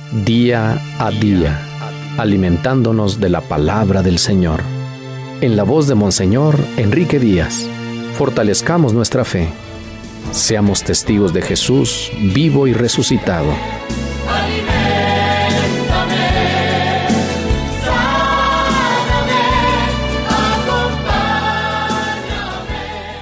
día a día, alimentándonos de la palabra del Señor. En la voz de Monseñor Enrique Díaz, fortalezcamos nuestra fe. Seamos testigos de Jesús vivo y resucitado. Aliméntame, sáname, acompáñame.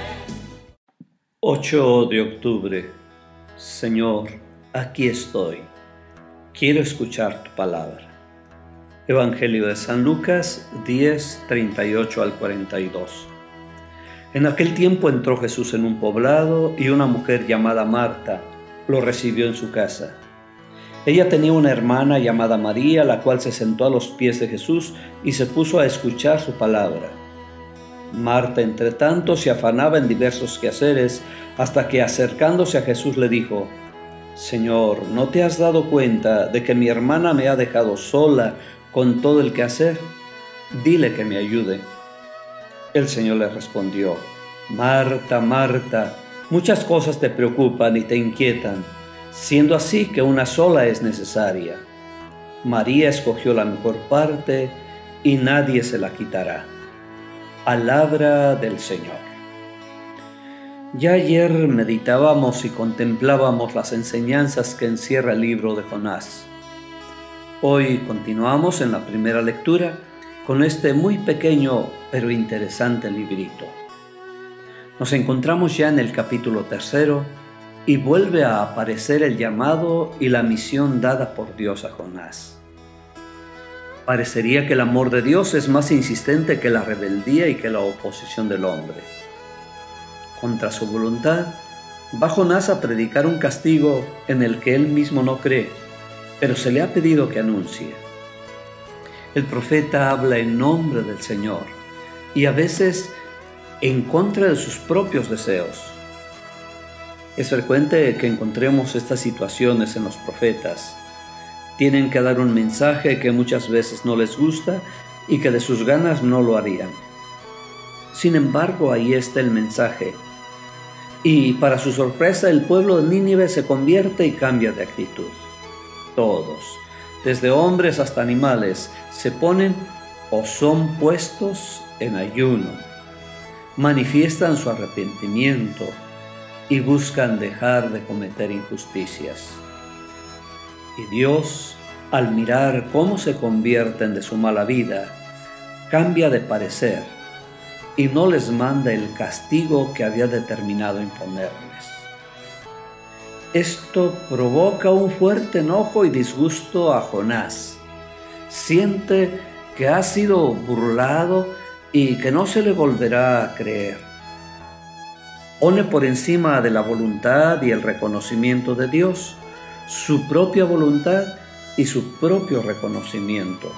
8 de octubre. Señor, aquí estoy. Quiero escuchar tu palabra. Evangelio de San Lucas 10, 38 al 42. En aquel tiempo entró Jesús en un poblado y una mujer llamada Marta lo recibió en su casa. Ella tenía una hermana llamada María, la cual se sentó a los pies de Jesús y se puso a escuchar su palabra. Marta, entre tanto, se afanaba en diversos quehaceres, hasta que acercándose a Jesús le dijo: Señor, ¿no te has dado cuenta de que mi hermana me ha dejado sola con todo el quehacer? Dile que me ayude. El Señor le respondió: Marta, Marta, muchas cosas te preocupan y te inquietan, siendo así que una sola es necesaria. María escogió la mejor parte y nadie se la quitará. Palabra del Señor. Ya ayer meditábamos y contemplábamos las enseñanzas que encierra el libro de Jonás. Hoy continuamos en la primera lectura con este muy pequeño pero interesante librito. Nos encontramos ya en el capítulo 3 y vuelve a aparecer el llamado y la misión dada por Dios a Jonás. Parecería que el amor de Dios es más insistente que la rebeldía y que la oposición del hombre. Contra su voluntad, va Jonás a predicar un castigo en el que él mismo no cree, pero se le ha pedido que anuncie. El profeta habla en nombre del Señor y a veces en contra de sus propios deseos. Es frecuente que encontremos estas situaciones en los profetas. Tienen que dar un mensaje que muchas veces no les gusta y que de sus ganas no lo harían. Sin embargo, ahí está el mensaje. Y para su sorpresa, el pueblo de Nínive se convierte y cambia de actitud. Todos, desde hombres hasta animales, se ponen o son puestos en ayuno, manifiestan su arrepentimiento y buscan dejar de cometer injusticias. Y Dios, al mirar cómo se convierten de su mala vida, cambia de parecer y no les manda el castigo que había determinado imponerles. Esto provoca un fuerte enojo y disgusto a Jonás. Siente que ha sido burlado y que no se le volverá a creer. Pone por encima de la voluntad y el reconocimiento de Dios su propia voluntad y su propio reconocimiento.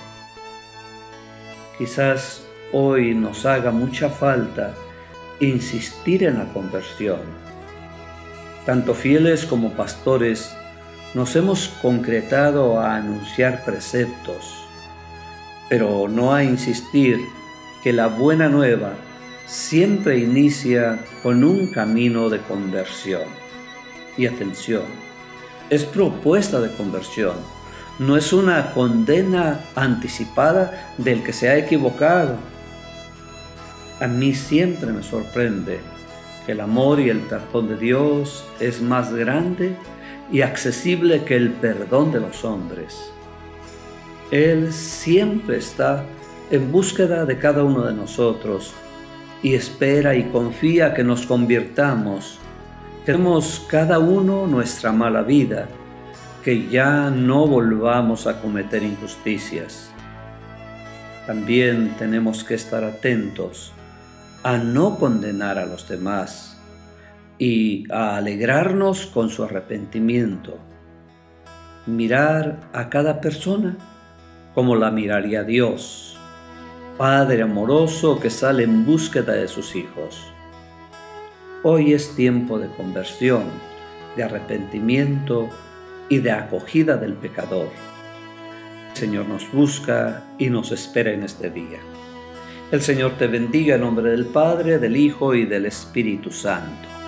Quizás hoy nos haga mucha falta insistir en la conversión. Tanto fieles como pastores nos hemos concretado a anunciar preceptos, pero no a insistir que la buena nueva siempre inicia con un camino de conversión. Y atención, es propuesta de conversión, no es una condena anticipada del que se ha equivocado. A mí siempre me sorprende que el amor y el perdón de Dios es más grande y accesible que el perdón de los hombres. Él siempre está en búsqueda de cada uno de nosotros y espera y confía que nos convirtamos. Tenemos cada uno nuestra mala vida, que ya no volvamos a cometer injusticias. También tenemos que estar atentos a no condenar a los demás y a alegrarnos con su arrepentimiento. Mirar a cada persona como la miraría Dios, Padre amoroso que sale en búsqueda de sus hijos. Hoy es tiempo de conversión, de arrepentimiento y de acogida del pecador. El Señor nos busca y nos espera en este día. El Señor te bendiga en nombre del Padre, del Hijo y del Espíritu Santo.